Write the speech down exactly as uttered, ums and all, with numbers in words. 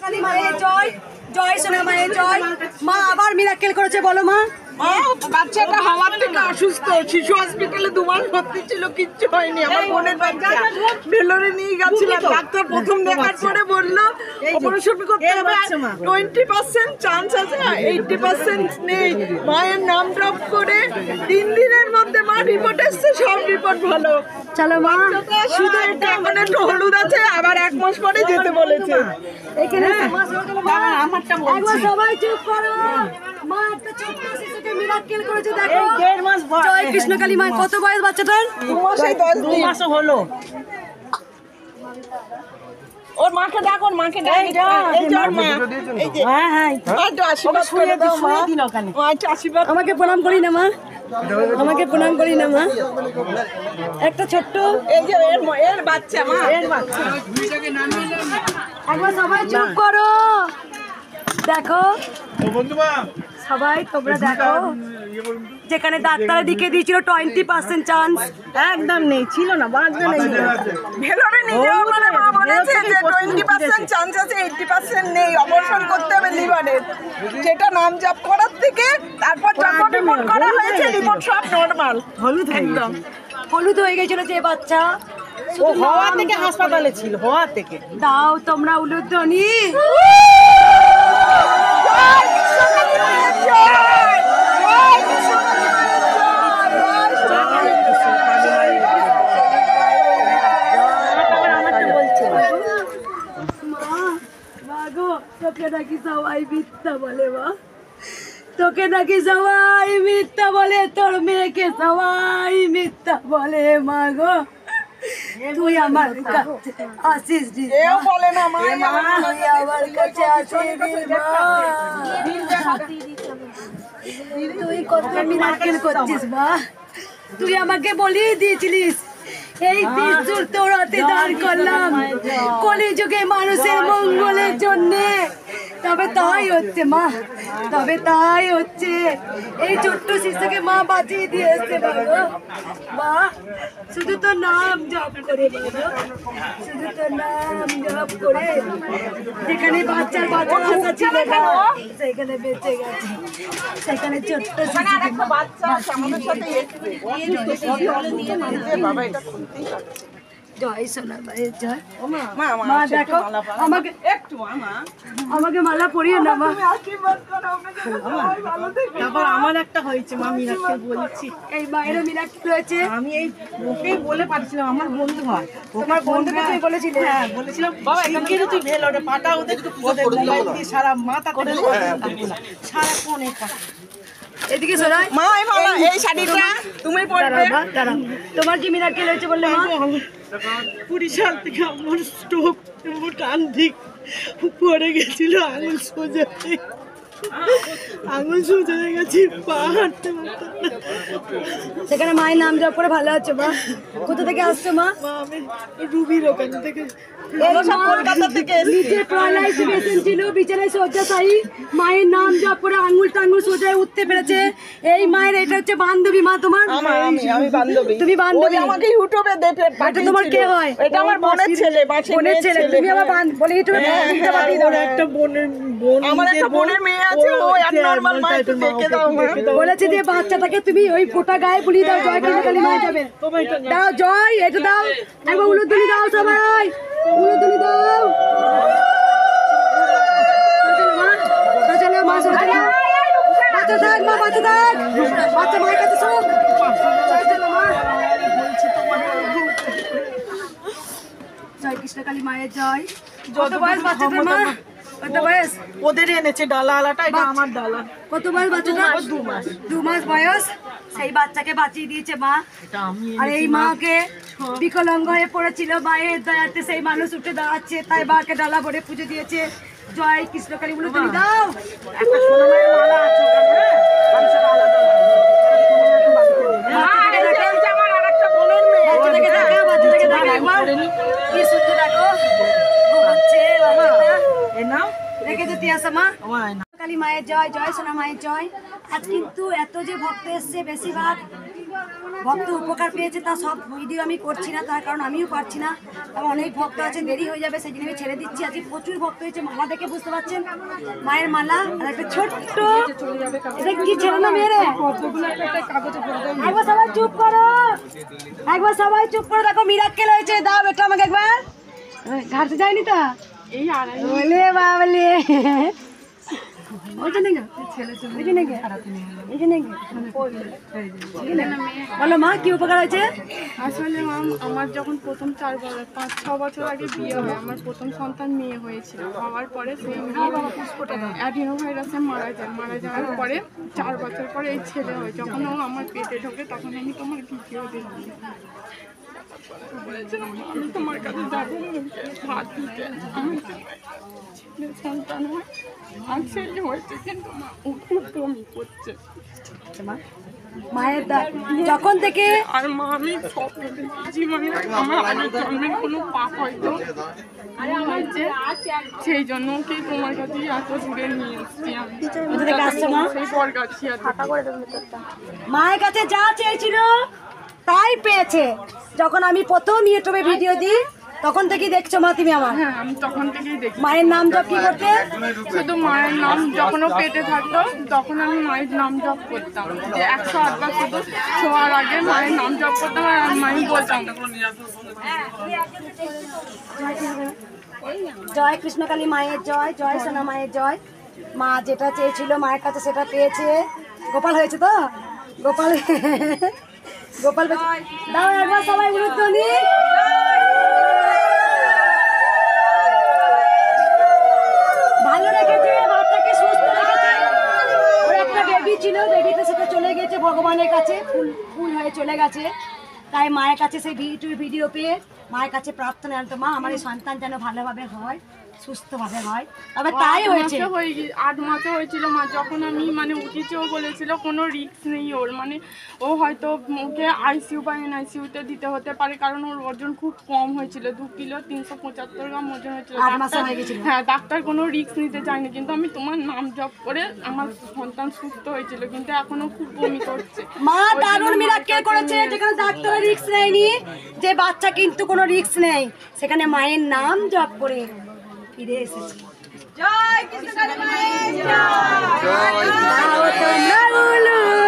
কৃষ্ণকালী মায়ের জয়, জয় সোনা মায়ের জয়। মা আবার মিরাক্কেল করেছে, বলো মা। বাচ্চাটা হওয়ার থেকে অসুস্থ, শিশু হসপিটালে দু মাস ভর্তি ছিল, কিচ্ছু হয়নি। আমার বোনের বাচ্চা ভেলোরে নিয়ে গেছিলাম, ডাক্তার প্রথম দেখার পরে বললো অপারেশন করতে হবে, টোয়েন্টি পার্সেন্ট চান্স আছে, এইটটি পার্সেন্ট নেই। মায়ের নাম ড্রপ করে তিন দিনের মধ্যে মা রিপোর্ট এসছে, সব রিপোর্ট ভালো। চলো মা, শুধু এটা এখন একটু হলুদ আছে, আবার এক মাস পরে যেতে বলেছে। এখানে একবার সবাই চুপ করো। মা একটা ছোট্ট শিশুকে মিরাক্কেল করেছে, দেখো। জয় কৃষ্ণকালী মা। কত বয়স বাচ্চাটার? দু মাসে দশ দিন মাসও হলো। ওর মাকে ডাক, ওর মাকে ডাক। এই যে ওর মা, এই যে হ্যাঁ হ্যাঁ, একটু আশীর্বাদ করে দাও মা। মা একটু আশীর্বাদ। আমাকে প্রণাম করি না মা, আমাকে প্রণাম করি না মা। একটা ছোট্ট, এই যে এর এর বাচ্চা মা, এর বাচ্চা। একবার সবাই চুপ করো। দেখো সবাই, তোমরা দেখো, যেখানে ডাক্তার দিকে দিয়েছিল টোয়েন্টি পার্সেন্ট চান্স, একদম নেই, ছিল না, বাঁচবে না। ভেলোরে নিজেও মানে মা বলেছে যে টোয়েন্টি পার্সেন্ট চান্স আছে, এইটটি পার্সেন্ট নেই, অপারেশন করতে হবে লিভারের। যেটা নাম জাপ করার থেকে তারপর যখন রিপোর্ট করা হয়েছে, রিপোর্ট সব নরমাল, হলুদ একদম হলুদ হয়ে গেছিল যে বাচ্চা। ও হওয়া থেকে হাসপাতালে ছিল, হওয়া থেকে। দাও তোমরা উলুধ্বনি। তোকে নাকি সবাই মিথ্যা বলে মা, তোকে নাকি সবাই মিথ্যা বলে, তোর মেয়েকে সবাই মিথ্যা বলে মা গো। তুই আমার কাছে আসিস নি, কেউ বলে না মা, তুই আমার কাছে আসিস নি মা। তুই কত মিরাক্কেল করছিস মা, তুই আমাকে বলিয়ে দিয়েছিলিস এই বিশুর তোর হাতে দাঁড় করলাম কলিযুগে মানুষের মঙ্গলের জন্যে। তবে তাই হচ্ছে মা, তবে তাই হচ্ছে। এই ছোট্ট শিশুকে মা বাঁচিয়ে দিয়েছে মা। শুধু তো নাম জপ করে, শুধু তো নাম জপ করে, যেখানে বাচ্চার বাচ্চা বাচ্চা ছিল সেখানে বেঁচে গেছে, সেখানে ছোট্ট শিশু বাচ্চা আমাদের সাথে জয় সোনা মায়ের জয়। মা মা দেখো আমাকে একটু মা, আমাকে মালা পরিয়ে না মা। আশীর্বাদ করো আমাকে, সবাই ভালো থেকো। তারপর আমার একটা হয়েছে মা, মিরাক্কেল বলেছি। এই মায়েরও মিরাক্কেল হয়েছে। আমি এই ওকেই বলে পাঠিয়েছিলাম, আমার বন্ধু হয়, তোমার বন্ধুকে তুই বলেছিলে? হ্যাঁ বলেছিলাম, শিগগিরই তুই ভেলোরে পাঠা, ওদের ওদের মোবাইল দিয়ে সারা মাথা করে সারা ফোন এটা। এদিকে সরাই মা, এই মালা, এই শাড়িটা তুমি পরবে। তোমার কি মিরাক্কেল হয়েছে বললে মা? কুড়ি সাল থেকে আমার স্ট্রোক, আমার ডান দিক পড়ে গেছিল, আঙুল সোজা আঙুল সোজা হয়ে গেছে, পা হাঁটতে পারতাম না। সেখানে মায়ের নাম জপ করে ভালো আছে মা। কোথা থেকে আসছো মা? মা আমি রুবির ওখান থেকে, কলকাতা থেকে নিচে প্যারালাইসিস পেশেন্ট ছিল, বিছানায় শয্যাশায়ী, মায়ের নাম জপ করে আঙুল টাঙ্গুল সোজায় উঠতে পেরেছে। এই মায়ের এটা হচ্ছে বান্ধবী মা তোমার? আমার আমি আমি বান্ধবী। তুমি বান্ধবী? ওই আমাকে ইউটিউবে দেখে এটা তোমার কে হয়? এটা আমার বোনের ছেলে, বাসের বোনের ছেলে। তুমি আমার বলে ইউটিউবে ভিডিও পাঠিয়ে দাও। একটা বোনের বোন, আমার একটা বোনের মেয়ে আছে, ও নরমাল মা, একটু দেখে দাও মা। বলেছে যে বাচ্চাটাকে তুমি ওই ফোঁটা গায়ে বুলিয়ে দাও, জয় কৃষ্ণকালী মায়ের যাবে। দাও জয়, এটা দাও, একবার উলুধ্বনি দাও সবাই, উলুধ্বনি দাও। চলো মা, চলো মা, বাচ্চা থাক মা, বাচ্চা থাক, বাচ্চা মায়ের কাছে শোক। চলো মা, জয় কৃষ্ণকালী মায়ের জয়। কত বয়স বাচ্চাটার মা? কত বয়স? ওদের এনেছে ডালা আলাটা, এটা আমার ডালা। কত বয়স বাচ্চাটা? দু মাস। দু মাস বয়স। সেই বাচ্চাকে বাঁচিয়ে দিয়েছে মা। আর এই মাকে বিকলাঙ্গ হয়ে পড়েছিল, মায়ের দয়াতে সেই মানুষ উঠে দাঁড়াচ্ছে, তাই মাকে ডালা ভরে পুজো দিয়েছে। জয় কৃষ্ণকালী বলে তুমি দাও। একটা সোনামায়ের মালা আছে ওখানে, আমি সেটা আলাদা আমার আরেকটা বোনের মেয়ে। বাচ্চাটাকে দেখা, বাচ্চাটাকে দেখা একবার। কি সুন্দর দেখো হচ্ছে বাচ্চাটা। এই নাও রেখে দিতে আসা মা। আমার না। কালী মায়ের জয়, জয় সোনা মায়ের জয়। আজ কিন্তু এত যে ভক্ত এসছে, বেশিরভাগ ভক্ত উপকার পেয়েছে, তা সব ভিডিও আমি করছি না, তার কারণ আমিও পারছি না। আর অনেক ভক্ত আছে, দেরি হয়ে যাবে, সেই জন্য আমি ছেড়ে দিচ্ছি। আজকে প্রচুর ভক্ত হয়েছে, মালা দেখে বুঝতে পারছেন, মায়ের মালা আর একটা ছোট্ট, এটা কি ছেলে না মেয়ে রে? একবার সবাই চুপ করো, একবার সবাই চুপ করে দেখো, মিরাক্কেল হয়েছে। দাও বেটা আমাকে একবার, ঘাটতে যায়নি তো এই আড়াই বলে বাবলে বলো মা কি উপকার হয়েছে? আসলে ম্যাম আমার যখন প্রথম চার বছর পাঁচ ছ বছর আগে বিয়ে হয়, আমার প্রথম সন্তান মেয়ে হয়েছিল। হওয়ার পরে সেই মেয়ে অ্যাডিনো ভাইরাসে মারা যায়। মারা যাওয়ার পরে চার বছর পরে এই ছেলে হয়। যখন ও আমার পেটে ঢোকে তখন আমি তোমার ভিডিও দেখি, বলেছিলাম আমি তোমার কাছে যাবো ভাত দিতে, আমার ছেলে সন্তান হয় আর ছেলে হয়েছে, কিন্তু মা ও খুব বমি করছে। মায়ের দা- যখন থেকে আর মা আমি স্বপ্ন দেখেছি, মানে আমার আগের জন্মের কোনো পাপ হয়তো হয়েছে, সেই জন্য ওকে তোমার কাছে এত দূরে নিয়ে এসছি আমি। কোথা থেকে আসছো মা? সেই বরগাছিয়া থেকে। মায়ের কাছে যা চেয়েছিল তাই পেয়েছে। যখন আমি প্রথম ইউটিউবে ভিডিও দিই তখন থেকেই দেখছো মা তুমি আমার। হ্যাঁ, আমি তখন থেকেই দেখি। মায়ের নাম জপ কি করতে? শুধু মায়ের নাম, যখন ও পেটে থাকতো তখন আমি মায়ের নাম জপ করতাম, যে একশো আটবার শুধু ছোঁয়ার আগে মায়ের নাম জপ করতাম আর মায়ের বলতাম। জয় কৃষ্ণকালী মায়ের জয়, জয় সোনা মায়ের জয়। মা যেটা চেয়েছিল মায়ের কাছে সেটা পেয়েছে। গোপাল হয়েছে তো? গোপাল গোপাল পেয়েছে। দাও একবার সবাই উলুধ্বনি। ভালো রেখেছে, বাচ্চাকে সুস্থ রেখেছে। ওর একটা বেবি ছিল, বেবিটা সেটা চলে গেছে ভগবানের কাছে, ফুল ফুল হয়ে চলে গেছে। তাই মায়ের কাছে সেই ভিডিও ভিডিও পেয়ে মায়ের কাছে প্রার্থনা আনতো, মা আমার এই সন্তান যেন ভালোভাবে হয়, সুস্থভাবে হয়। তবে তাই আট হয়েছে। মাসে হয়ে গিয়ে আট মাসে হয়েছিল মা, যখন আমি মানে উঠেছি ও বলেছিল কোনো রিস্ক নেই ওর, মানে ও হয়তো ওকে আইসিইউ বা এনআইসিইউতে দিতে হতে পারে, কারণ ওর ওজন খুব কম হয়েছিল, দু কিলো তিনশো পঁচাত্তর গ্রাম ওজন হয়েছিল। আট মাসে ডাক্তার- হয়ে গেছিল। হ্যাঁ, ডাক্তার কোনো রিস্ক নিতে চায়নি, কিন্তু আমি তোমার নাম জপ করে আমার সন্তান সুস্থ হয়েছিল, কিন্তু এখনো খুব বমি করছে। মা ওই জন্য দারুণ মার মিরাক্কেল কাছে করেছে, নিয়ে যেখানে ডাক্তারের রিস্ক নেয়নি, যে বাচ্চা কিন্তু কোনো রিস্ক নেই, সেখানে মায়ের নাম জপ করে ফিরে এসেছে। জয় কৃষ্ণ মায়ের জয়।